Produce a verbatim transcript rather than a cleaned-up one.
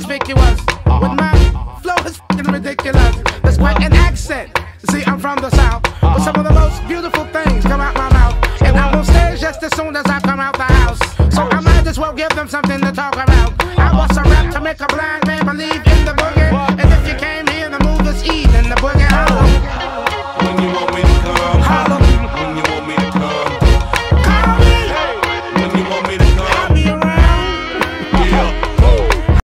conspicuous. With my flow is f***ing ridiculous. There's quite an accent. See, I'm from the South, but some of the most beautiful things come out my mouth. And I'm on stage just as soon as I come out the house. So I might as well give them something to talk about. I bust a rap to make a blind